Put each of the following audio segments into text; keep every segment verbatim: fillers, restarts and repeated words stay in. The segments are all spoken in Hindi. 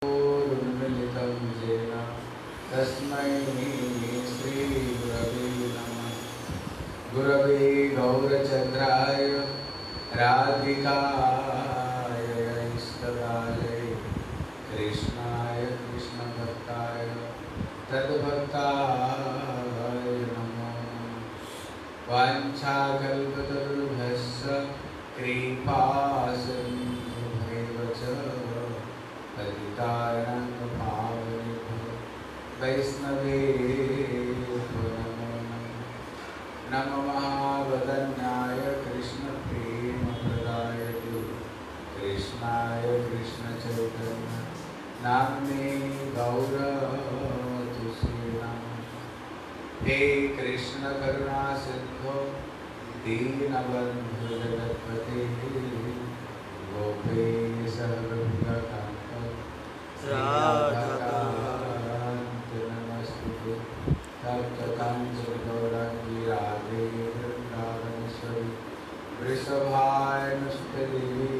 उन्मिलितं येन तस्मै श्रीगुरवे नमः। गुरवे गौरचन्द्राय राधिकाय इष्टदाय कृष्णाय कृष्णभक्ताय तद्भक्ताय नमो। वाञ्छाकल्पतरुभ्यश्च कृपासिन्धुभ्येव च पतितानां पावनेभ्यो वैष्णवेभ्यो नमो नमः। नमो महावदन्याय कृष्णप्रेमप्रदायते कृष्णाय कृष्णचैतन्य नाम्ने गौरतुसे नमः। हे कृष्ण करुणा सिंधो दीनबन्धु जगत्पते गोपेश गोपिकान्त राधाकान्त नमस्ते। तप्तकाञ्चन गौराङ्गी राधे वृन्दावनेश्वरी वृषभानुसुते देवी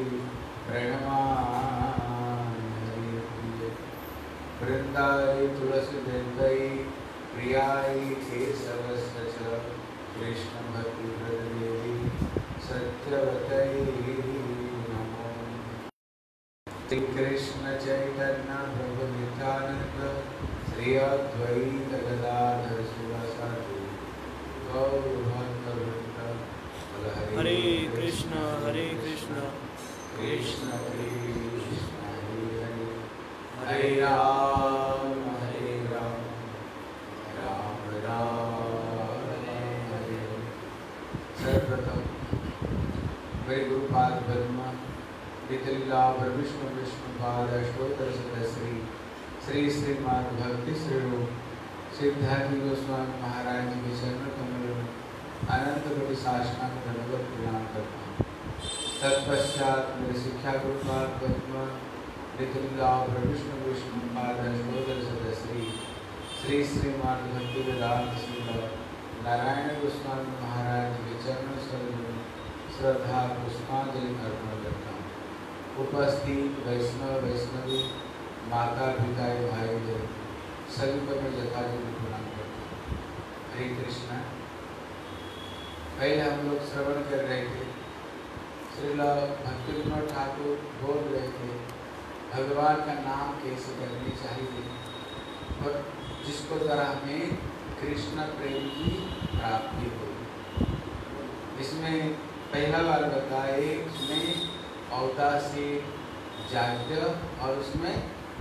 प्रणमामि हरिप्रिये। वृन्दायै तुलसीदेवै प्रियायै केशवस्य च कृष्णभक्तिप्रददेवी सत्यवत्यै नमो। श्री कृष्ण चैतन्य प्रभु नित्यानंद श्री अद्वैत गदाधर शिवासादि गौर भक्तवृंद। हरे कृष्ण हरे कृष्ण कृष्ण कृष्ण हरे हरे हरे राम हरे राम राम राम हरे हरे। सर्वप्रथम मेरे गुरुपाद पद्म लीला विष्णु विष्णु पाद अष्टोत्तर श्री श्री श्रीमान भक्ति श्री सिद्धार्थ गोस्वामी महाराज जी के चरण कमल में अनंत कोटि साष्टांग दंडवत प्रणाम करता हूँ। तत्पश्चात मेरे शिक्षा गुरुपाद पद्म लीला विष्णु विष्णु पाद अष्टोत्तर श्री श्री श्रीमान भक्ति वेदांत नारायण गोस्वामी महाराज जी के चरण सरोज में श्रद्धा पुष्पांजलि अर्पण करता हूँ। उपस्थित वैष्णव वैष्णवी माता पिता भाई बहन सभी को मैं यथायोग्य प्रणाम करता हूँ। हरे कृष्णा। पहले हम लोग श्रवण कर रहे थे, श्रील भक्तिविनोद ठाकुर बोल रहे थे भगवान का नाम कैसे करनी चाहिए और जिसको द्वारा हमें कृष्ण प्रेम की प्राप्ति होगी। इसमें पहला बार बताए उसमें औदासी जाग्य और उसमें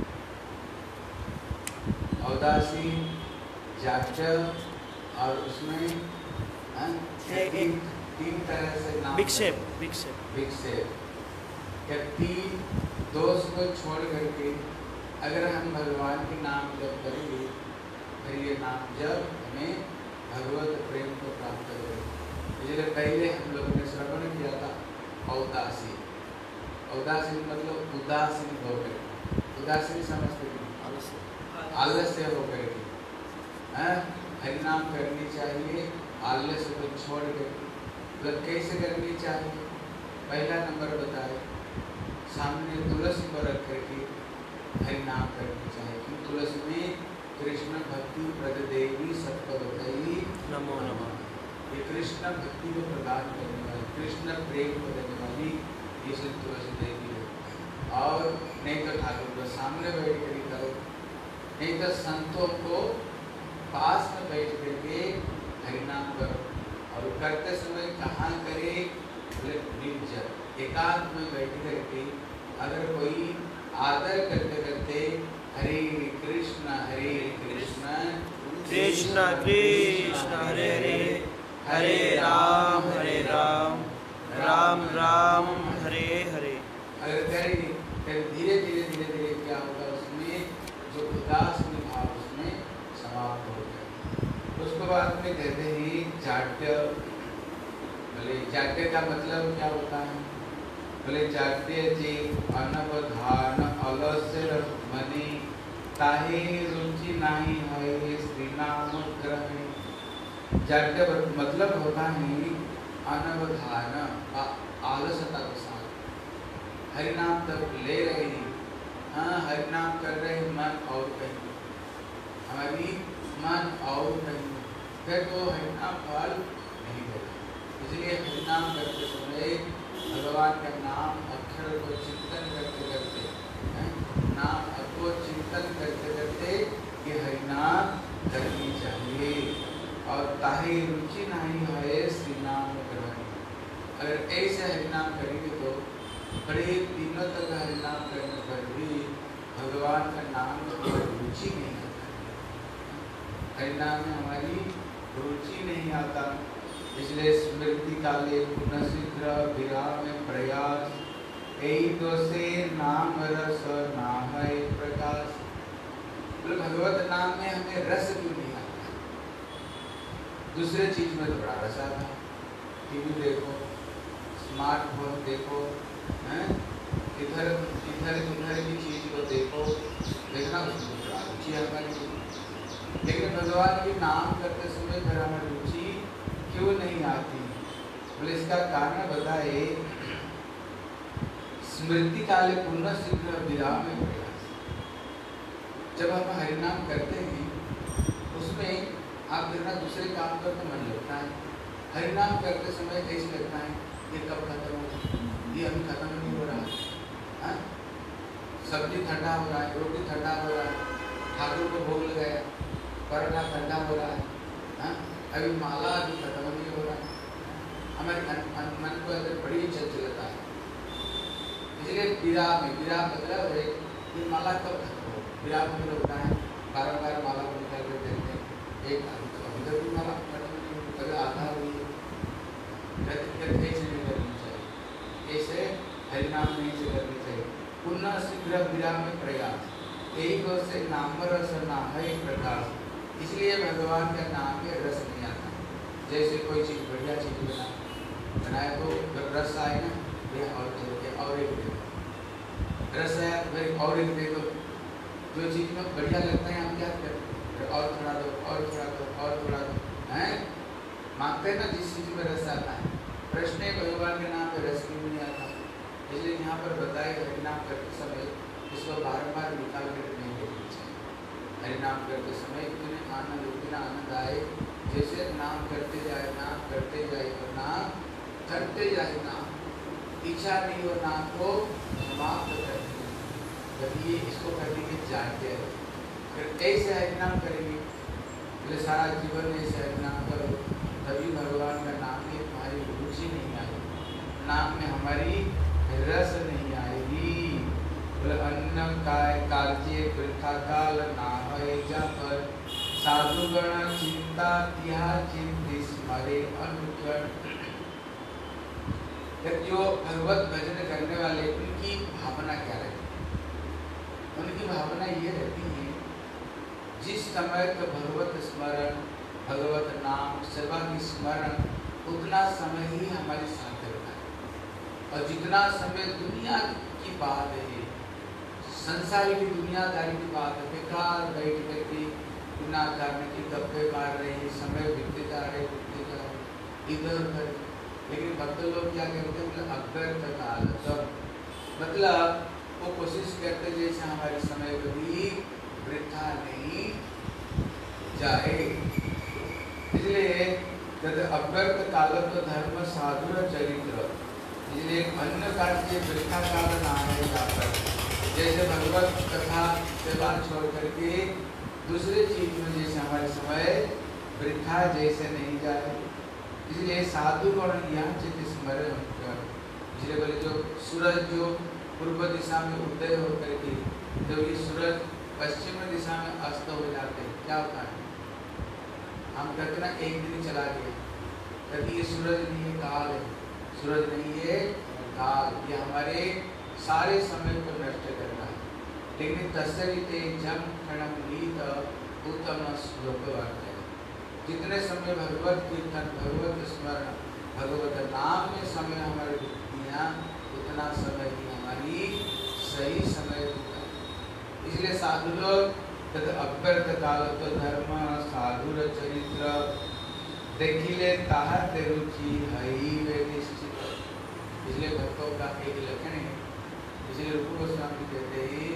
औदासी जाग्य और उसमें तीन तीन तरह से नाम विक्षेप विक्षेप विक्षेप क्या तीन दोष को छोड़ करके अगर हम भगवान के नाम जप करेंगे फिर ये नाम जब हमें भगवत प्रेम को प्राप्त करेगा। इसलिए पहले हम लोगों ने श्रवण किया था औदासी। औदासीन मतलब उदासीन होकर, उदासीन समझते हैं आलस्य होकर के हरि नाम करनी चाहिए, आलस्य को छोड़ कर। मतलब कैसे करनी चाहिए? पहला नंबर बताए सामने तुलसी को रख करके हरि नाम करनी चाहिए कि तुलसी में कृष्ण भक्ति प्रददेवी सत्पवतई नमो नमः। ये कृष्ण भक्ति को प्रदान करने वाली, कृष्ण प्रेम को देने वाली ये सिर्फ तुलसी देवी है। और नहीं तो ठाकुर को सामने बैठ कर करो, नहीं तो संतों को पास में बैठ करके हरिनाम करो। और करते समय कहाँ करे? बोले निर्जन एकांत में बैठ करके अगर कोई आदर करते करते हरे कृष्ण हरे कृष्ण कृष्ण कृष्ण हरे हरे हरे राम हरे राम राम राम हरे हरे अगर करेंगे फिर धीरे धीरे धीरे धीरे क्या होगा? उसमें जो उदास भाव उसमें समाप्त हो जाएगा। उसके बाद में कहते ही जाट्य। बोले जाट्य का मतलब क्या होता है? बोले जाट्य जी अनवधान अलस्य मनी ताहे रुचि नहीं है श्री नाम ग्रहण। जाट्य मतलब होता है अनवधान आलसता के साथ हरिनाम तक ले रहे हैं हाँ हरि नाम कर रहे हैं मन और कहीं, हमारी मन और कहीं, फिर तो हरि नाम फल नहीं देगा। इसलिए हरि नाम करते समय भगवान का नाम अक्षर को चिंतन करते करते हैं, नाम को चिंतन करते करते ये हरि नाम करनी चाहिए। और ताही रुचि नहीं है श्री नाम ग्रहण। अगर ऐसे हरि नाम करेंगे तो बड़े दिनों तक हरि नाम करने पर भी भगवान का नाम में रुचि नहीं आता, हरि नाम में हमारी रुचि नहीं आता। इसलिए स्मृति काले पुनः शीघ्र विराम प्रयास, यही तो से नाम रस ना है प्रकाश। बोले भगवत नाम में हमें रस क्यों नहीं आता? दूसरे चीज में तो बड़ा रस आता, टीवी देखो, स्मार्टफोन देखो, हैं इधर इधर उधर की चीज को देखो, देखना उसमें बड़ा रुचि है हमारी। लेकिन भगवान के नाम करते समय फिर हमें रुचि क्यों नहीं आती? बोले इसका कारण बताए, स्मृति काले पुनः शीघ्र विराम में प्रयास। जब हम हरि नाम करते हैं उसमें आप देखना दूसरे काम पर तो मन लगता है, हरि नाम करते समय ऐसे लगता है ये कब खत्म होगा, ये अभी खत्म नहीं हो रहा है, सब्जी ठंडा हो रहा है, रोटी ठंडा हो रहा है, ठाकुर को भोग लगाया, पराठा ठंडा हो रहा है, हा? अभी माला अभी खत्म नहीं हो रहा है। हमारे मन को अंदर बड़ी चंचलता है। इसलिए विराम में विराम मतलब है कि माला कब खत्म हो। विराम में होता है बारह बार माला को निकाल कर देखते हैं, एक अभी तक भी माला खत्म नहीं हो, कभी आधा हुई है, ऐसे नहीं करनी चाहिए, ऐसे हरिनाम नहीं से करनी चाहिए। पुनः शीघ्र विराम में प्रयास, यही तो से नाम रस ना है प्रकाश। इसलिए भगवान का नाम में रस नहीं आता। जैसे कोई चीज़ बढ़िया चीज़ बना बनाए तो रस आए ना, ये और चल के और एक दे दो, रस आया फिर और एक दे दो। जो चीज़ में बढ़िया लगता है हम क्या करते, और थोड़ा दो, और थोड़ा दो, और थोड़ा दो, हैं मांगते हैं ना जिस चीज़ में रस आता है। प्रश्न है भगवान के नाम में रस क्यों नहीं आता? इसलिए यहाँ पर बताए हरिनाम करते समय इसको बारम्बार निकाल कर नहीं देखना चाहिए। हरिनाम करते समय इतने आनंद इतना आनंद आए, जैसे नाम करते जाए, नाम करते जाए और नाम करते जाए, नाम इच्छा नहीं हो नाम को समाप्त करते जाए। जब ये इसको करने के जानते हैं, फिर ऐसे हरिनाम करेंगे, फिर सारा जीवन ऐसे हरिनाम करो, तभी भगवान का नाम में तुम्हारी रुचि नहीं आएगी, नाम में हमारी रस नहीं आएगी। बोले अन्न काय कालचे वृथा काल ना है जा पर, साधुगण चिंता तिहा चिंति स्मरे अनुगण। जो भगवत भजन करने वाले उनकी भावना क्या रहती है? उनकी भावना ये रहती है जिस समय तो भगवत स्मरण, भगवत नाम सेवा की स्मरण, उतना समय ही हमारे साथ रहता है। और जितना समय दुनिया की बात है, संसारी की दुनियादारी की बात है, बेकार बैठ करके गुनाह करने की गप्पे मार रहे हैं, समय बीतते जा रहे बीतते जा रहे इधर उधर। लेकिन भक्त लोग क्या करते हैं, अव्यर्थ काल, मतलब वो कोशिश करते जैसे हमारे समय कभी वृथा नहीं जाए। इसलिए जब अव्यर्थ काल तो धर्म साधुर चरित्र, इसलिए अन्न काल के वृथा काल ना है जाकर, जैसे भगवत कथा सेवा छोड़ करके दूसरे चीज में जैसे हमारे समय वृथा जैसे नहीं जाए। इसलिए साधु गण यहाँ चित स्मरण कर, इसलिए बोले जो सूरज जो पूर्व दिशा में उदय होकर के जब ये सूरज पश्चिम दिशा में अस्त हो जाते हैं, क्या होता है? हम कहते ना एक दिन चला गया, कहते ये सूरज नहीं है काल है, सूरज नहीं है काल, ये हमारे सारे समय को नष्ट करना है। लेकिन तस्वीर जम क्षणम नीत उत्तम श्लोक वाक्य, जितने समय भगवत कीर्तन, भगवत स्मरण, भगवत नाम में समय हमारे दिया, उतना समय ही हमारी सही समय होता है। इसलिए साधु लोग तद अव्यर्थ काल तो धर्म साधुर चरित्र, देखिले ताहत रुचि हई वे निश्चित। इसलिए भक्तों का एक लक्षण है, इसलिए रूप गोस्वामी कहते हैं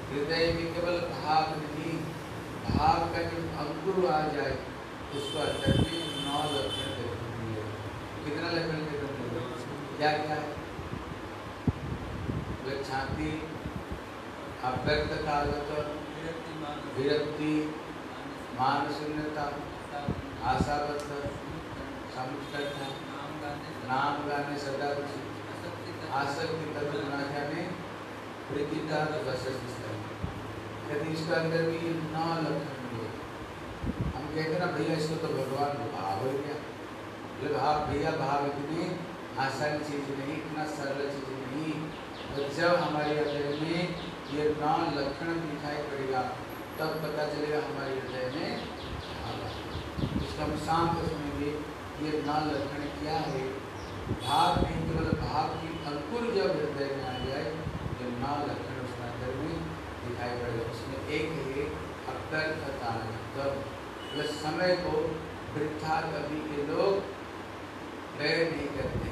हृदय में केवल भाव नहीं, भाव का जो अंकुर आ जाए उसको अंदर में नौ लक्षण देखने को मिले। कितना लक्षण देखने को मिले? क्या क्या है? छाती, अव्यक्त कालत, विरक्ति, मान शून्यता, आशाबद्ध, समुष्टता, नाम गाने सदा रुचि, आसक्ति तत्व ना जाने, प्रीतिता यदि इसके अंदर भी नौ लक्षण मिले। हम कहते ना भैया इसको तो भगवान भाव हो गया। बोले भाव भैया भाव इतनी आसान चीज नहीं, इतना सरल चीज नहीं। तो जब हमारे हृदय में ये नौ लक्षण दिखाई पड़ेगा तब पता चलेगा हमारे हृदय में भाव। इसका हम शाम को सुनेंगे ये नौ लक्षण क्या है। भाव नहीं केवल भाव की अंकुर जब हृदय में आ जाए तो नौ लक्षण उसके अंदर में दिखाई पड़ेगा। उसमें एक है अव्यर्थता, मतलब समय को वृथा कभी के लोग व्यय नहीं करते।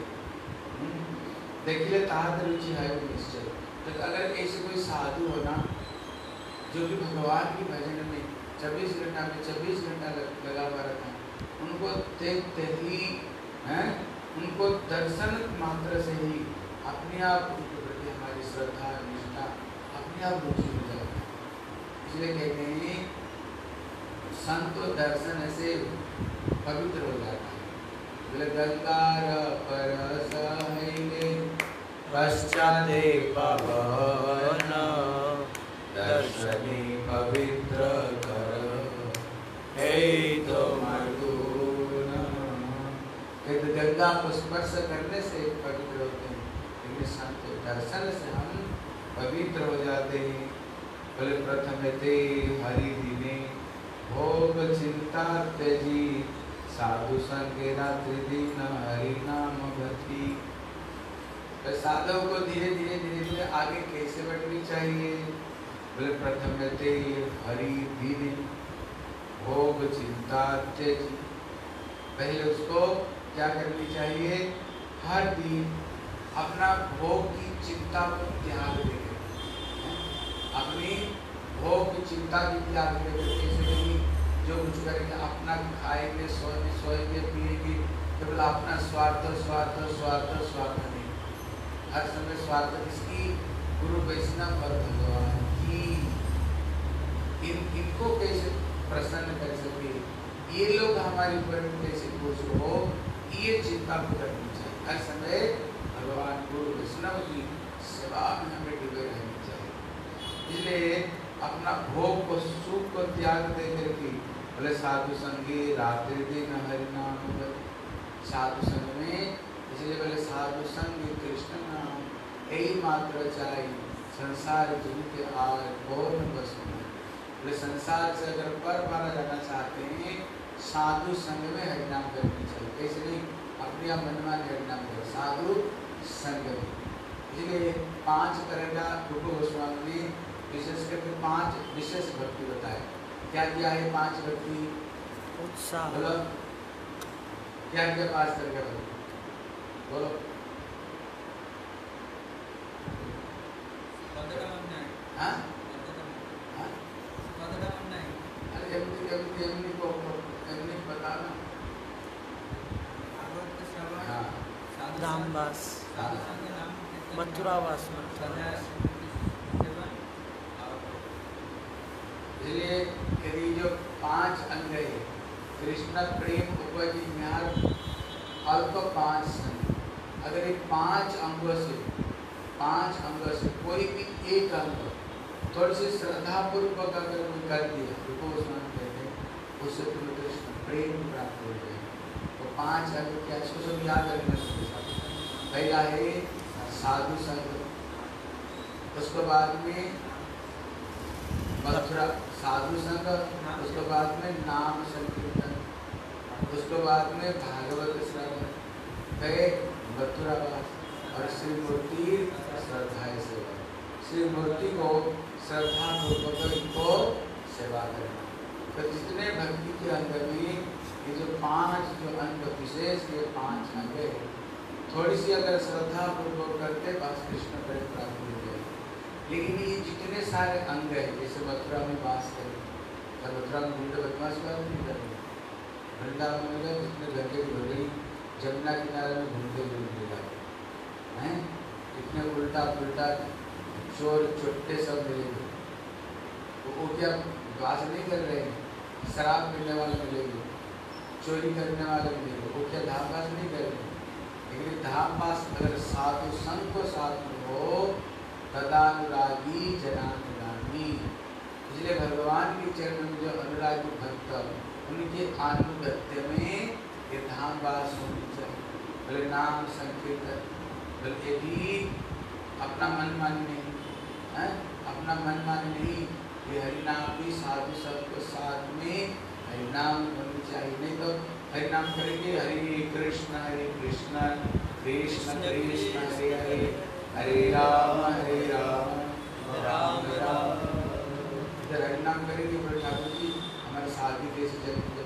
देखिए ताहत रुचि है वो निश्चय। तो अगर ऐसे कोई साधु हो ना जो कि भगवान की भजन में चौबीस घंटा में चौबीस घंटा लगा हुआ रहता है, उनको देखते ही हैं, उनको दर्शन मात्र से ही अपने आप उनके प्रति हमारी श्रद्धा निष्ठा अपने आप रुचि हो जाती है। इसलिए कहते हैं संत दर्शन से पवित्र हो जाता है। गंगार परस हैले पश्चाते पवन दर्शनी पवित्र कर हे तो मर्दून। यदि गंगा को स्पर्श करने से पवित्र होते हैं, लेकिन संत दर्शन से हम पवित्र हो जाते हैं। बोले प्रथम ते हरि दिने भोग चिंता त्यजी साधु संगे रात्रि दिन हरि नाम गति। तो साधु को धीरे धीरे धीरे धीरे आगे कैसे बढ़नी चाहिए? बोले प्रथम ते हरि दिन भोग चिंता त्यजी। पहले उसको क्या करनी चाहिए? हर दिन अपना भोग की चिंता को त्याग देकर, अपनी भोग की चिंता की त्याग देकर कैसे नहीं जो कुछ करेंगे अपना खाएंगे सोएंगे सोएंगे पिएंगे, केवल अपना स्वार्थ स्वार्थ स्वार्थ स्वार्थ नहीं। हर समय स्वार्थ किसकी? गुरु वैष्णव और भगवान की। इन इनको कैसे प्रसन्न कर सके, ये लोग हमारे ऊपर कैसे खुश हो, ये चिंता को करनी चाहिए। हर समय भगवान गुरु वैष्णव की सेवा में हमें डूबे रहनी चाहिए। इसलिए अपना भोग को सुख को त्याग दे करके बोले साधु संगे रात्रि दिन हरि नाम। साधु संग में इसलिए बोले साधु संग कृष्ण नाम यही मात्र चाहिए संसार जीते आए पूर्ण वस्तु। बोले संसार से अगर पर मारा जाना चाहते हैं साधु संग में हरिनाम करनी चाहिए। कैसे नहीं अपने आप मनमान हरिनाम करो साधु संग में। इसलिए पांच तरह का रूप गोस्वामी ने विशेष करके पांच विशेष भक्ति बताए। क्या क्या है पांच भक्ति? उत्साह। बोलो क्या क्या पांच तरह का भक्ति? बोलो हाँ हाँ अरे एमनी एमनी एमनी को एमनी बताना। हाँ रामदास मथुरावास मथुरावास। इसलिए यदि जो पांच अंग है कृष्ण प्रेम उपजी ज्ञान अल्प पांच संग, अगर ये पांच अंगों से पांच अंगों से कोई भी एक अंग थोड़ी सी श्रद्धा पूर्वक अगर कोई कर दिया तो उसमें कहते हैं उससे तुम्हें कृष्ण प्रेम प्राप्त हो जाए। तो पांच अंग क्या इसको सब याद रखना चाहिए। पहला है साधु संग, उसके बाद में मथुरा साधु संग, उसके बाद में नाम संकीर्तन, उसके बाद में भागवत श्रवण, गए मथुरावास और श्री मूर्ति श्रद्धा सेवा। श्री मूर्ति को श्रद्धा पूर्वक इनको सेवा करना। तो जितने भक्ति के अंदर में ये जो पांच जो अंग विशेष ये पांच अंग है, थोड़ी सी अगर श्रद्धा पूर्वक करते बस कृष्ण प्रेम प्राप्त हो जाए। लेकिन ये जितने सारे अंग हैं, जैसे मथुरा में वास करें, तो मथुरा में घूमते बदमाश बात नहीं करें, वृंदावन में गए उसमें गंगे की भगड़ी जमुना किनारे में घूमते हुए मिलेगा हैं, इतने उल्टा पुल्टा चोर चुट्टे सब मिलेंगे। वो, वो क्या वास नहीं कर रहे हैं, शराब पीने वाले मिलेंगे, चोरी करने वाले मिलेंगे, वो क्या धाम पास नहीं कर रहे। लेकिन धाम पास अगर साधु संग को साथ में हो तदानुरागी जनानुरागी, इसलिए भगवान के चरण में जो अनुरागी भक्त उनके अनुगत्य में ये धाम वास होनी चाहिए। बोले नाम संकीर्तन, बोले भी अपना मन मानी नहीं है, अपना मन मानी नहीं, ये हरिनाम भी साधु सबको साथ में हरिनाम होनी चाहिए। नहीं तो हरिनाम करेंगे हरे कृष्ण हरे कृष्ण कृष्ण कृष्ण हरे हरे हरे राम हरे राम राम राम। इधर हरिनाम करेंगे बोले ठाकुर जी हमारे शादी कैसे चलती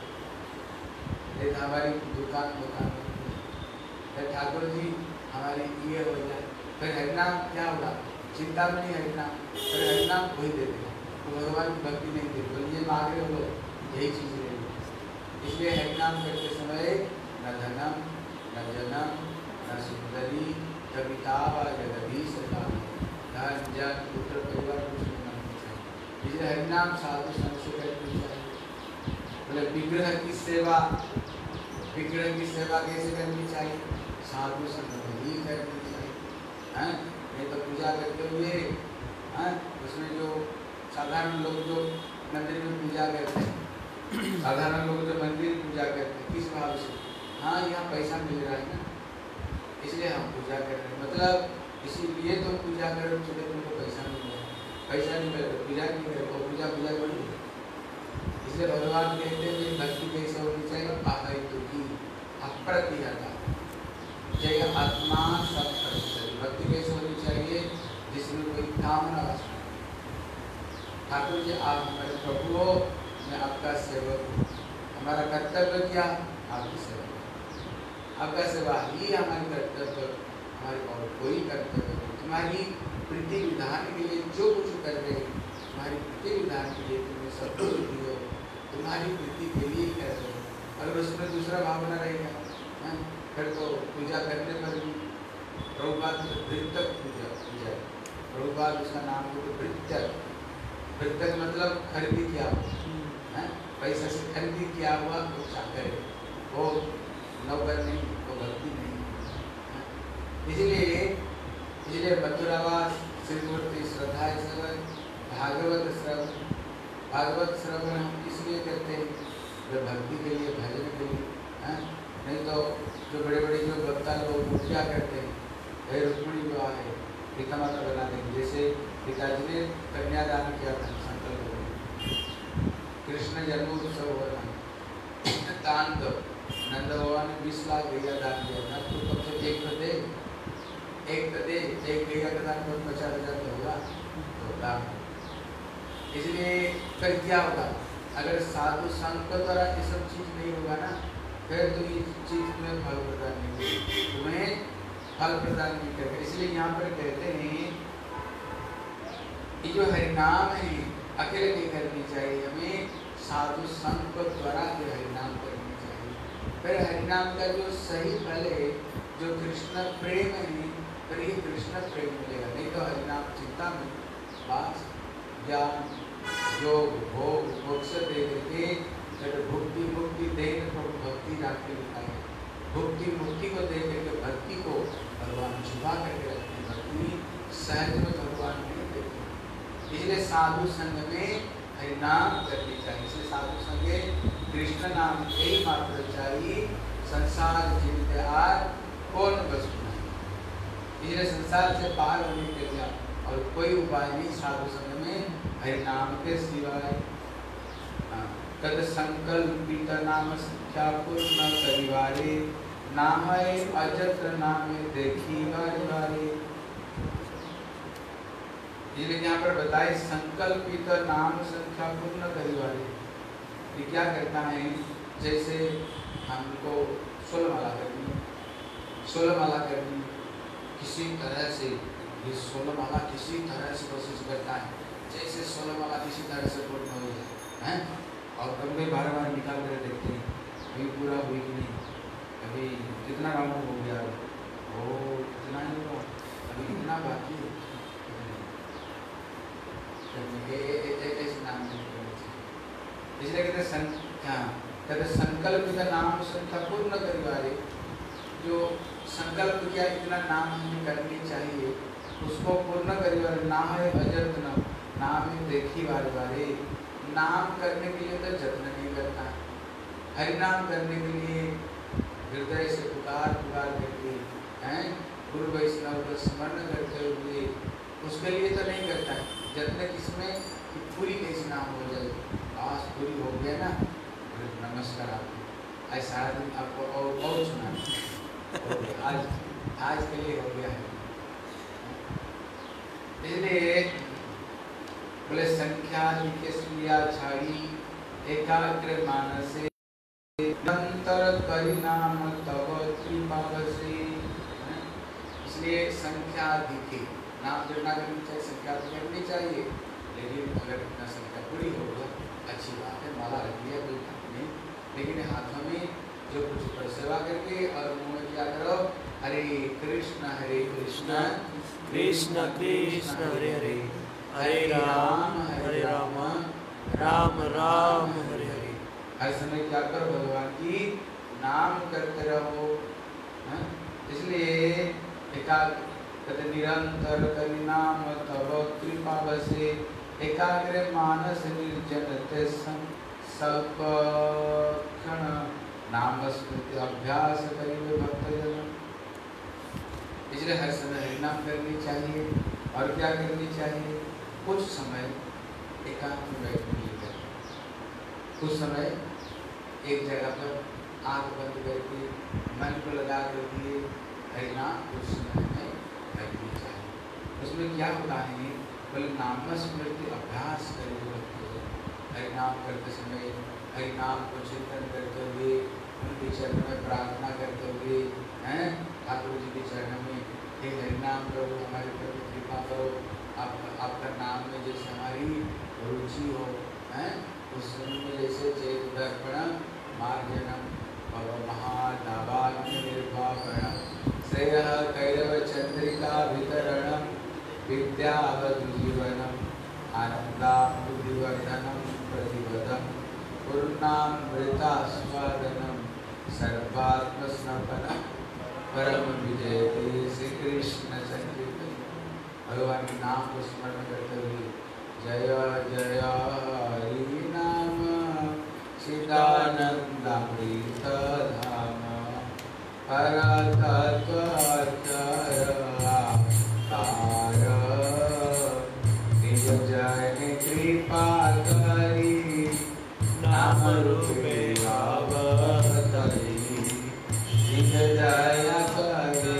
चलती, हमारी दुकान दुकान ठाकुर जी हमारी ये हो जाए, फिर हरिनाम क्या होगा, चिंता में नहीं हरिनाम, फिर हरिनाम कोई दे देगा, तो भगवान की भक्ति नहीं देते, बोले ये मांग रहे हो यही चीज़ रहेगी। इसलिए हरिनाम करते समय न धनम न जनम न सुंदरी कविता व जगदीश का धन जन पुत्र परिवार कुछ नहीं मानना चाहिए। इसलिए हरिनाम साधु संग से करनी चाहिए। बोले विग्रह की सेवा, विग्रह की सेवा कैसे करनी चाहिए, साधु संग में ही करनी चाहिए हैं। नहीं तो पूजा करते हुए हैं उसमें जो साधारण लोग जो मंदिर में पूजा करते हैं, साधारण लोग जो मंदिर पूजा करते हैं किस भाव से, हाँ यहाँ पैसा मिल रहा है ना इसलिए हम पूजा कर रहे हैं, मतलब इसीलिए तो पूजा कर रहे हो, तुमको पैसा मिल रहा है, पैसा नहीं मिल रहा पूजा नहीं करे, वो पूजा पूजा करो। इसलिए भगवान कहते हैं भक्ति कैसे होनी चाहिए, अहैतु की अप्रतिहता जय आत्मा सब परिचय। भक्ति कैसे होनी चाहिए, जिसमें कोई कामना वासना। ठाकुर जी आप हमारे प्रभु हो, मैं आपका सेवक हूँ, हमारा कर्तव्य क्या, आपकी सेवा, आपका सेवा ही हमारी कर्तव्य, हमारी और कोई कर्तव्य नहीं। तुम्हारी प्रीति विधान के लिए जो कुछ कर रहे हैं, तुम्हारी प्रीति विधान के लिए तुम्हें सब कुछ दियो, तुम्हारी प्रीति के लिए ही कर रहे हो। अगर उसमें दूसरा भावना रहेगा फिर तो पूजा करने पर भी प्रभुपाद वृत्तक पूजा पूजा प्रभुपाद उसका नाम हो तो वृत्तक, वृत्तक मतलब खरीदी किया हुआ, पैसा से खरीदी किया हुआ वो चाकर है, वो नौकर नहीं, वो भक्ति नहीं। इसलिए इसलिए मथुरावास श्रीमूर्ति श्रद्धा श्रवण भागवत श्रवण, भागवत श्रवण हम इसलिए करते हैं जो भक्ति के लिए, भजन के लिए है। नहीं तो जो बड़े बड़े जो भक्ता लोग क्या करते हैं, हे रुक्मिणी जो है पिता माता बना देंगे, जैसे पिताजी ने कन्यादान किया था संकल्प में, कृष्ण जन्मोत्सव हो रहा दान दो, नंद भगवान ने बीस लाख गैया दान दिया था, तो कब से एक तो दे, एक तो दे, एक गैया का दान तो पचास हजार तो होगा तो दान। इसलिए फिर क्या होगा, अगर साधु संत के द्वारा ये सब चीज नहीं होगा ना, फिर तो ये चीज तुम्हें फल प्रदान नहीं करेगी, तुम्हें फल प्रदान नहीं करेगा। इसलिए यहाँ पर कहते हैं ये जो हरिनाम है अकेले नहीं करनी चाहिए, हमें साधु संत के द्वारा जो हरिनाम करनी चाहिए। फिर हरिनाम का जो सही फल है, जो कृष्ण प्रेम है, फिर ये कृष्ण प्रेम मिलेगा। नहीं तो हरिनाम चिंता में वास ज्ञान योग भोग मोक्ष दे करके भुक्ति मुक्ति दे प्रभु भक्ति राखते लिखाए, भुक्ति मुक्ति को दे करके भक्ति को भगवान छुपा करके रखते हैं, भक्ति सहज में भगवान नहीं देते। इसलिए साधु संग में हरिनाम करनी चाहिए। इसलिए साधु संग कृष्ण नाम यही मात्र चाहिए, संसार जीवित आर कौन वस्तु नहीं। इसलिए संसार से पार होने के लिए और कोई उपाय नहीं साधु संग में हरिनाम के सिवाय। तद संकल्पित नाम संख्या पूर्ण परिवारे, नाम अजत्र नाम देखी बारी बारी। इसलिए यहाँ पर बताए संकल्पित नाम संख्या पूर्ण परिवारे, ये क्या करता है, जैसे हमको सोलह माला करनी, सोलह माला करनी किसी तरह से ये सोलह माला किसी तरह से कोशिश करता है जैसे सोलह माला किसी तरह से पूर्ण हो जाए, हैं? और कभी बार बार निकाल कर देखते हैं अभी पूरा हुई कि नहीं, अभी कितना राउंड हो गया, ओ कितना ही हुआ, अभी कितना बाकी है, ऐसे नाम इसलिए कहते सं क्या कहते संकल्प का नाम संख्या पूर्ण करिवारे, जो संकल्प किया इतना नाम हमें करनी चाहिए उसको पूर्ण करिवारे, ना है अजत्न नाम है देखी बारे बारे, नाम करने के लिए तो जत्न नहीं करता, हरिनाम करने के लिए हृदय से पुकार पुकार करके, हैं गुरु वैष्णव का स्मरण करते हुए उसके लिए तो नहीं करता है, जत्न किसमें कि पूरी कैसी नाम हो जाए, आज पूरी हो गया ना, नमस्कार आपको आज सारा दिन आपको और बहुत सुना आज आज के लिए हो गया है, इसलिए बोले संख्या लिखे सुया छाड़ी एकाग्र मानसे निरंतर परिणाम तब कृपा बसे, इसलिए संख्या दिखे नाम करना करनी चाहिए, संख्या करनी चाहिए, लेकिन अगर इतना संख्या पूरी हो गया अच्छी बात है, माला रख लिया कोई बात नहीं, लेकिन हाथों में जो कुछ पर सेवा करके और मुंह में क्या करो, हरे कृष्ण हरे कृष्ण कृष्ण कृष्ण हरे हरे, हरे राम हरे राम, राम राम हरे हरे। हर समय क्या करो भगवान की नाम करते रहो, हैं? इसलिए एकाग्र कहते निरंतर करि नाम तब कृपा बसे, एकाग्र मानस निर्जन ते सब क्षण नाम स्मृति अभ्यास करिवे भक्तजन, इसलिए हर समय हरिनाम करनी चाहिए और क्या करनी चाहिए, कुछ समय एकांत में बैठने के लिए, कुछ समय एक जगह पर आंख बंद करके मन को लगा करके हरिनाम कुछ समय में करनी चाहिए, उसमें क्या होता है बोले नाम स्मृति अभ्यास करें, हरिनाम करते समय हरिनाम को चिंतन करते हुए उनके चरण में प्रार्थना करते हुए, हैं ठाकुर जी के चरण में हे हरिनाम करो हमारे पर कृपा करो, आप आपका नाम में जैसे हमारी रुचि हो, हैं उस समय में जैसे चेत दर्पण मार्जनम भव महादावाग्नि निर्वापणम श्रेय कैरव चंद्रिका वितरणम विद्यावधु जीवनम आनंदामृतिवर्धनम प्रतिपदम पूर्णामृतास्वादनम सर्वात्मस्नपनम परम विजयते श्री कृष्ण संकीर्तन, भगवान के नाम को स्मरण करते हुए जय जय हरि नाम चिदानंदामृत धाम हर तत्व निज जन कृपा करी नाम रूपे अवतरी निज दया करे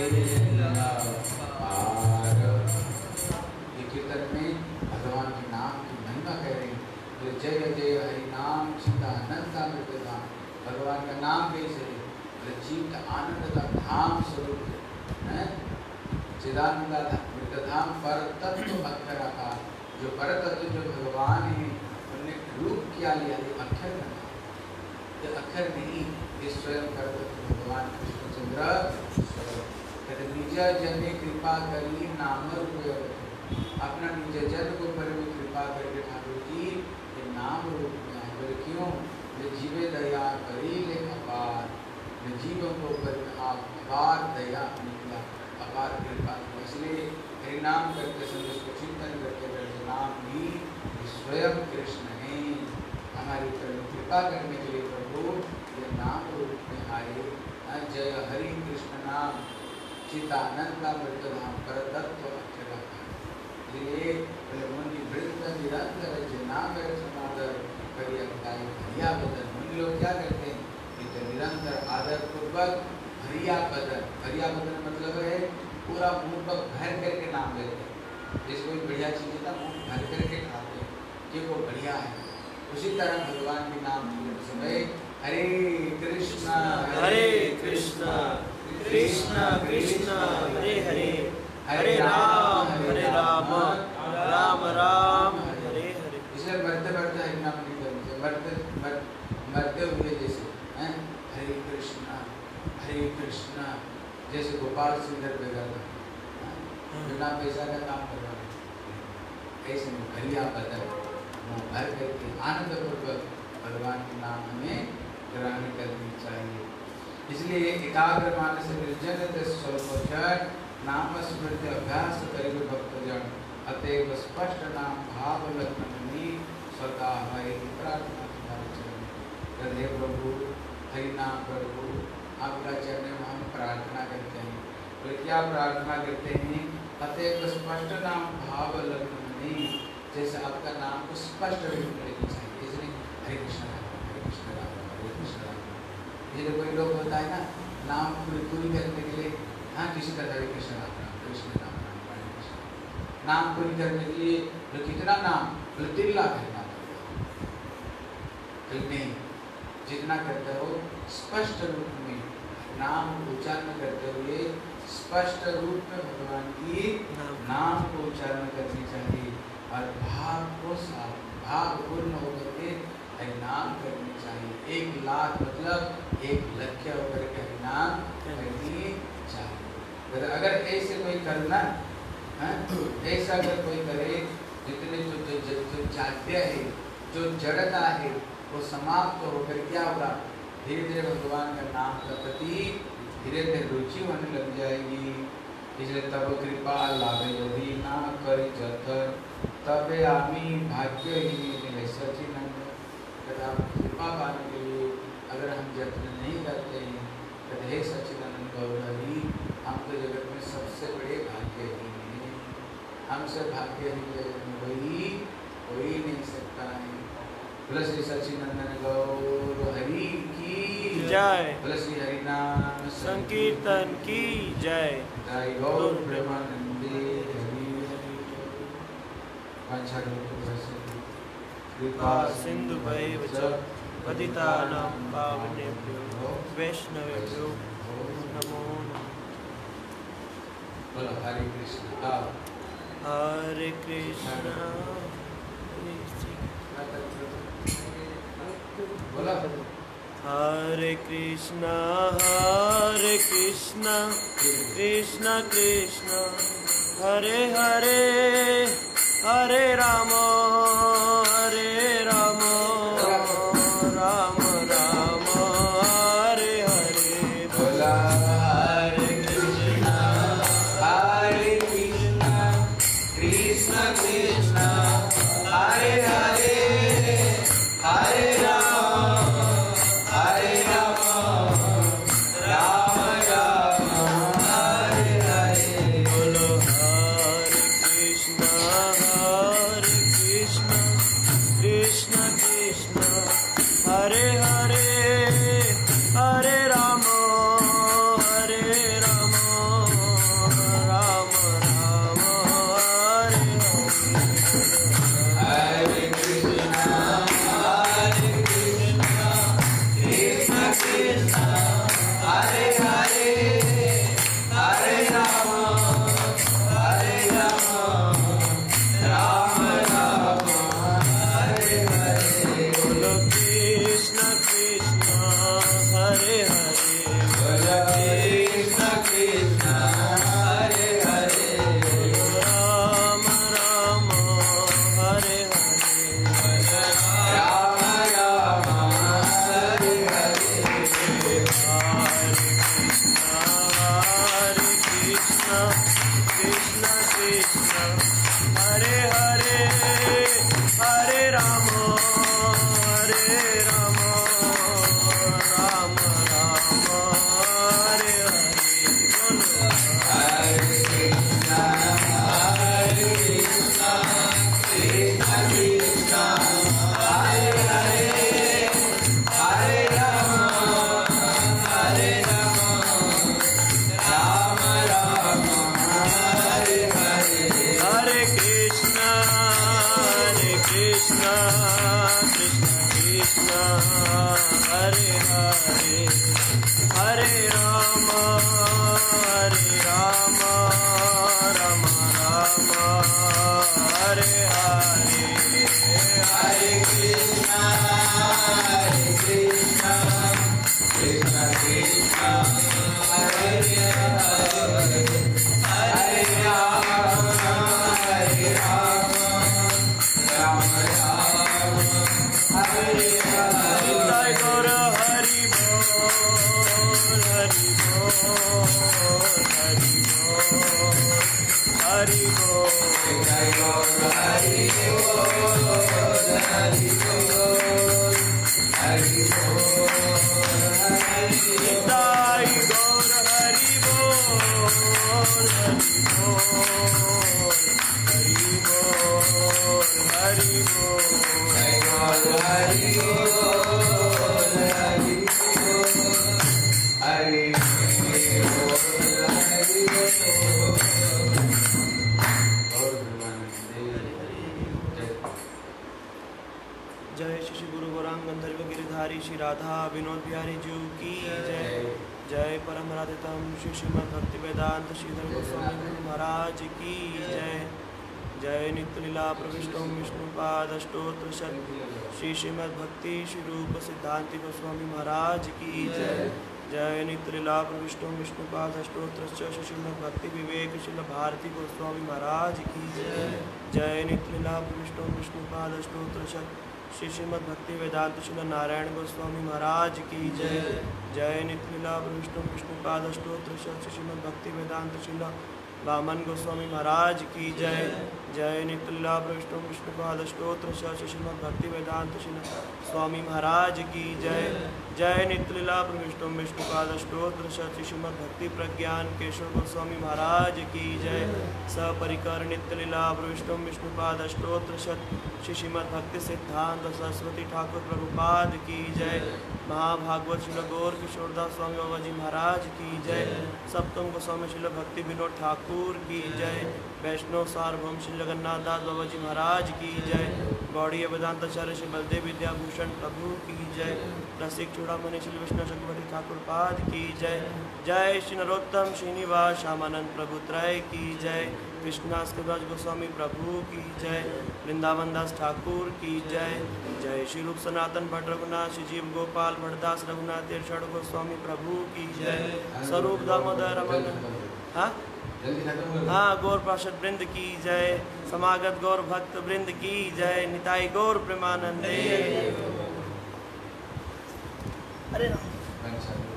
पार। ये कीर्तन में भगवान के नाम की महिमा कह रहे हैं, तो जय जय हरि नाम चिदानंदामृत धाम, भगवान का नाम कैसे है, चित्त आनंद का धाम स्वरूप है, चिदानंद अमृत धाम पर तत्व अक्षर आकार, जो पर तत्व जो भगवान है उन्हें रूप क्या लिया, ये अक्षर का ये अक्षर नहीं, ये स्वयं पर तत्व भगवान कृष्णचंद्र कहते निज जन कृपा करी नाम रूप, अपना निज जन को पर में कृपा करके ठाकुर जी ये नाम रूप में आए, बोले क्यों, ये जीवे दया करी ले अपार, जीवों को ऊपर आप अपार दया निकला, अपार कृपा, इसलिए हरिनाम करते समय उसको चिंतन करते करते नाम भी स्वयं कृष्ण है, हमारे ऊपर कृपा करने के लिए प्रभु ये नाम रूप में आए, जय हरि कृष्ण नाम चिदानंदामृत धाम पर तत्व अक्षर, इसलिए मुनि वृंद निरंतर जो नाम समादर करिए भैया बदन, मुनि लोग क्या करते हैं निरंतर आदर पूर्वक हरिया बदन, हरिया बदन मतलब है पूरा मुंह पर भर करके नाम लेते हैं, जैसे कोई बढ़िया चीज है ना मुंह भर करके खाते हैं कि वो बढ़िया है, उसी तरह भगवान के नाम लेते समय हरे कृष्णा हरे कृष्णा कृष्णा कृष्णा हरे हरे, हरे राम हरे राम राम राम हरे हरे। इसलिए मरते मरते हरि नाम नहीं करना चाहिए, मरते मरते हुए जैसे हैं हरे कृष्णा हरे कृष्णा, जैसे गोपाल सिंगर बेगर बिना पैसा का काम कर रहा है, ऐसे में भली आप बताए मुँह भर करके आनंद पूर्वक भगवान के नाम हमें ग्रहण करनी चाहिए। इसलिए एकाग्र मानस निर्जन स्वल्पक्षण नाम स्मृति अभ्यास करेंगे भक्तजन, अतएव स्पष्ट नाम भाव लग्न स्वतः हमारी प्रार्थना तुम्हारे चरण। हे प्रभु हरि नाम प्रभु आपका चरण में हम प्रार्थना करते हैं। तो क्या प्रार्थना करते हैं? अतएव स्पष्ट नाम भाव लग्न, जैसे आपका नाम को स्पष्ट रूप में लेनी चाहिए, इसलिए हरे कृष्ण राम हरे कृष्ण राम हरे कृष्ण राम। ये जो कोई लोग होता है ना नाम पूरी पूरी करने के लिए, हाँ किसी तरह हरे कृष्ण राम राम कृष्ण राम राम हरे कृष्ण, नाम पूरी करने के लिए जो कितना नाम बोले तीन लाख करना पड़ेगा, नहीं जितना करते हो स्पष्ट रूप में नाम उच्चारण करते हुए स्पष्ट रूप में भगवान की नाम को उच्चारण करनी चाहिए और भाव को साफ भाव पूर्ण होकर के हरिनाम करनी चाहिए। एक लाख मतलब एक लक्ष्य होकर के हरिनाम करनी चाहिए। अगर ऐसे कोई करना है, ऐसा अगर कोई करे जितने जो जो जो, जो जाड्य है जो जड़ता है वो समाप्त तो होकर क्या होगा, धीरे धीरे भगवान का नाम का प्रति धीरे धीरे रुचि होने लग जाएगी। इसलिए तब कृपा लाभ यदि ना करी जतन तबे आमी भाग्य ही सचिनंद। कदा कृपा पाने के लिए अगर हम यत्न नहीं करते हैं तो हे सचिदानंद गौरवी हम तो जगत में सबसे बड़े भाग्यहीन हैं, हमसे भाग्यहीन जगत में कोई हो ही नहीं सकता है। बोले श्री सचिनंदन गौर हरि की जय, बोले श्री हरिनाम संकीर्तन की जय। जय गौर प्रेमानंदे हरि हरि। कृपा सिंधु भैव च पतितानां पावनेभ्यो वैष्णवेभ्यो नमो नमः। बोलो हरे कृष्ण हरे कृष्ण बोलो हरे कृष्णा हरे कृष्णा कृष्णा कृष्णा हरे हरे हरे राम हरे राम राम राम हरे हरे। बोला हरे कृष्णा हरे कृष्णा कृष्णा कृष्णा हरे हरे हरे राम हरे राम राम राम हरे हरे। बोलो हरे कृष्णा हरे कृष्णा कृष्णा कृष्णा हरे हरे हरे राम हरे राम राम राम हरे हरे। हरे कृष्णा हरे कृष्णा कृष्णा कृष्णा हरे हरे हरे राम हरे राम राम राम हरे हरे। बोलो कृष्णा कृष्णा हरे हरे बोलो कृष्ण कृष्ण हरे हरे राम राम हरे हरे राम राम हरे हरे। हरे कृष्णा कृष्णा कृष्णा हरे हरे हरे राम हरे राम राम राम हरे हरे। बोलो हरे कृष्ण हरे कृष्ण कृष्ण कृष्ण हरे हरे हरे राम हरे राम राम राम हरे हरे। हरे कृष्णा हरे कृष्णा कृष्णा कृष्णा हरे हरे हरे राम हरे राम जय श्री गुरु गौरांग गंधर्व गिरिधारी श्री राधा विनोद बिहारी जी की जय। जय परम राधितम श्री श्रीमद भक्ति वेदांत श्रीधर गोस्वामी महाराज की जय। जय नित्य लीला प्रविष्टो विष्णुपाद अष्टोत्र शत श्री श्रीमद भक्ति श्री रूप सिद्धांति गोस्वामी महाराज की जय। जय नित्य लीला प्रविष्टो विष्णुपाद अष्टोत्र श्री श्रीमद भक्ति विवेक शिल भारती गोस्वामी महाराज की जय। जय नित्य लीला प्रविष्टो विष्णुपाद अष्टोत्र शत श्री श्रीमद भक्ति वेदांत शिल नारायण गोस्वामी महाराज की जय। जय नित्य लीला प्रविष्टो विष्णुपाद अष्टोत्र शत श्री श्रीमद भक्ति वेदांत शिल वामन गोस्वामी महाराज की जय। जय नित्य लीला प्रविष्टो विष्णुपाद अष्टोत्र श्री श्रीमद भक्ति वेदांत शिल स्वामी महाराज की जय। जय नित्य लीला प्रविष्टो विष्णुपाद अष्टोत्र श्री श्रीमद भक्ति प्रज्ञान केशव गोस्वामी महाराज की जय। सपरिकर नित्य लीला प्रविष्टो विष्णुपाद अष्टोत्र श्री श्रीमद भक्ति सिद्धांत सरस्वती ठाकुर प्रभुपाद की जय। महाभागवत शिल गौर किशोरदास स्वामी बाबा जी महाराज की जय। सप्तम गोस्वामी शिल भक्ति विनोद ठाकुर की जय। वैष्णव सार्वभौम श्री जगन्नाथ दास बाबा जी महाराज की जय। गौड़ीय वेदांताचार्य श्री बलदेव विद्याभूषण प्रभु की जय। रसिक चूड़ामणि श्री विष्णु चक्रवर्ती ठाकुर पाद की जय। जय श्री नरोत्तम श्रीनिवास श्यामानंद प्रभु त्रय की जय। कृष्णास कविराज गोस्वामी प्रभु की जय। वृंदावन दास ठाकुर की जय। जय श्री रूप सनातन भट्ट रघुनाथ श्री जीव गोपाल भट्टदास रघुनाथ तीर्थ गोस्वामी प्रभु की जय। स्वरूप दामोदर रमन हाँ हाँ गौर पार्षद वृंद की जय। समागत गौर भक्त वृंद की जय। निताई गौर प्रेमानंदे। अरे